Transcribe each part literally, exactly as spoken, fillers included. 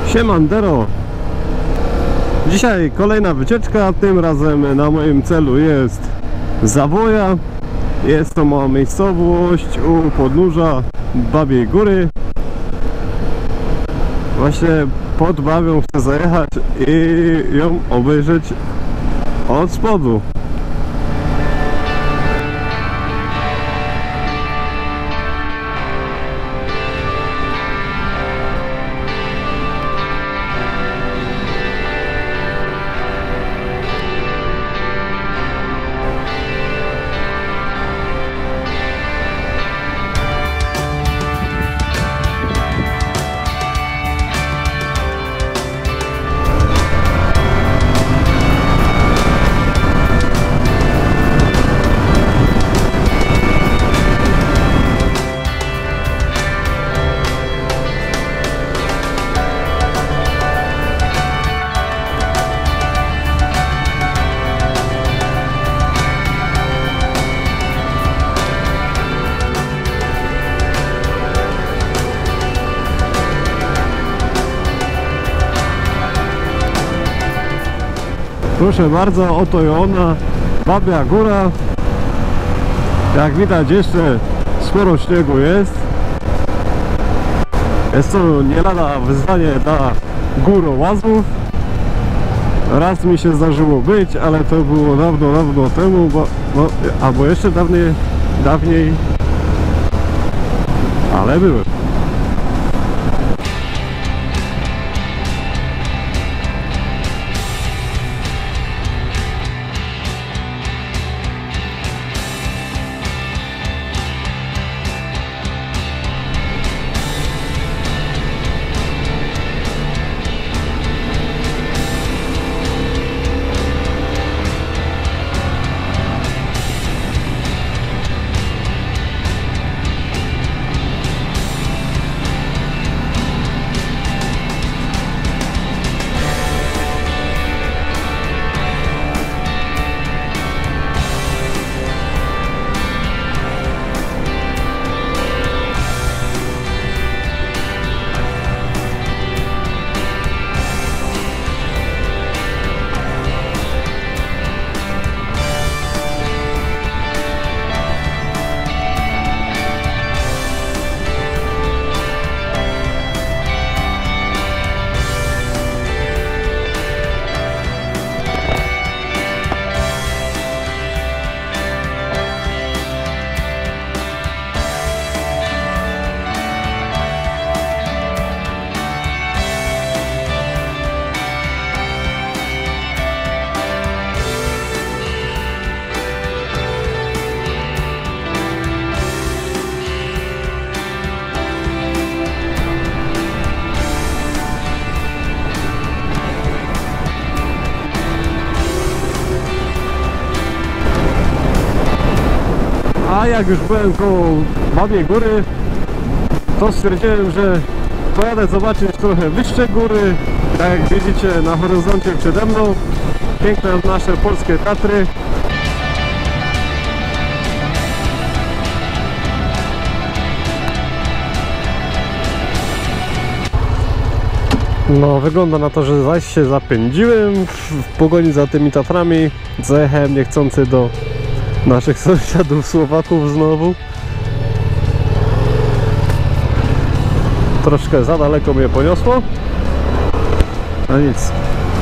Siemandero! Dzisiaj kolejna wycieczka, tym razem na moim celu jest Zawoja. Jest to mała miejscowość u podnóża Babiej Góry. Właśnie pod Babią chcę zajechać i ją obejrzeć od spodu. Proszę bardzo, oto i ona, Babia Góra. Jak widać, jeszcze sporo śniegu jest. Jest to nie lada wyzwanie dla górołazów. Raz mi się zdarzyło być, ale to było dawno, dawno temu, bo, bo, albo jeszcze dawniej, dawniej, ale były. A jak już byłem koło Babiej Góry, to stwierdziłem, że pojadę zobaczyć trochę wyższe góry. Tak jak widzicie na horyzoncie przede mną, piękne nasze polskie Tatry. No, wygląda na to, że zaś się zapędziłem w pogoni za tymi Tatrami. Zajechałem niechcący do naszych sąsiadów Słowaków znowu. Troszkę za daleko mnie poniosło. No nic.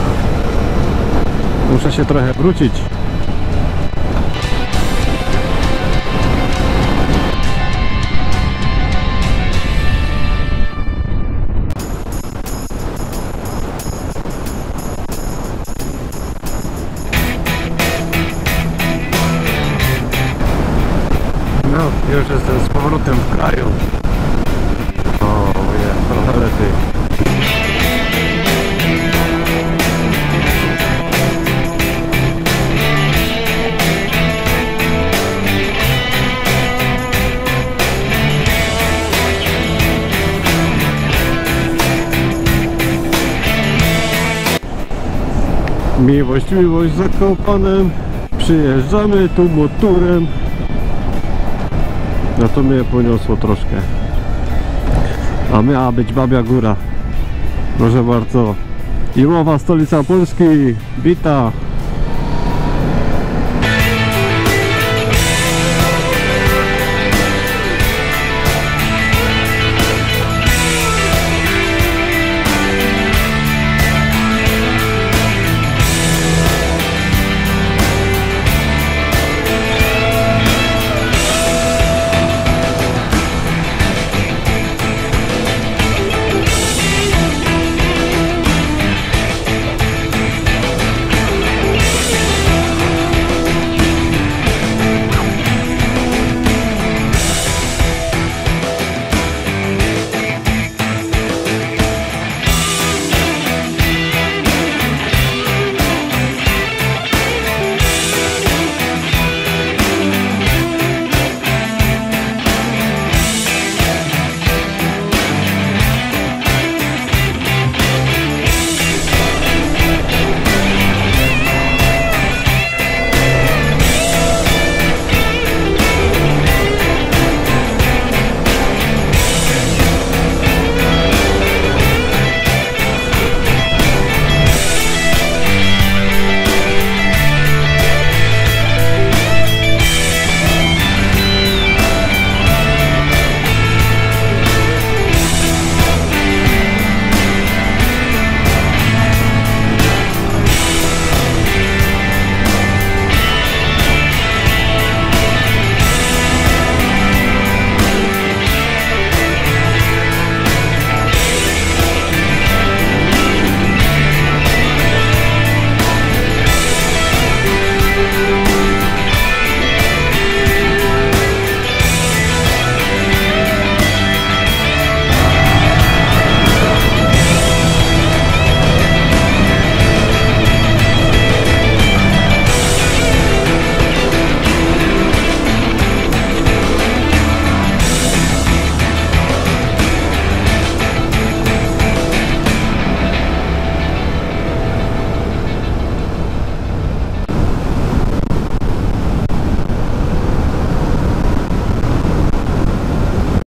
Muszę się trochę wrócić. No, już jestem z powrotem w kraju. O, jest trochę lepiej. Miłość, miłość za Zakopanem. Przyjeżdżamy tu motorem. No to mnie poniosło troszkę. A miała być Babia Góra. Proszę bardzo. Zimowa stolica Polski. Wita.